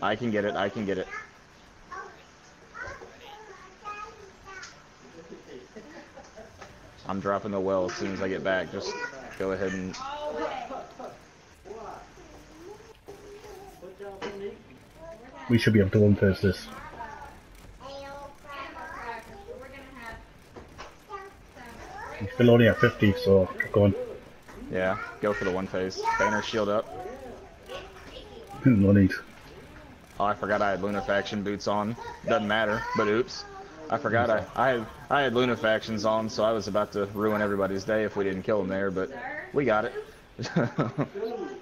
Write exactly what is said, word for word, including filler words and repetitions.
I can get it, I can get it. I'm dropping the well as soon as I get back. Just go ahead and... We should be able to one first this. He's still only at fifty, so keep going. Yeah, go for the one phase. Banner shield up. No need. Oh, I forgot I had Lunafaction boots on. Doesn't matter, but oops. I forgot I, I had I had Lunafactions on, so I was about to ruin everybody's day if we didn't kill them there, but we got it.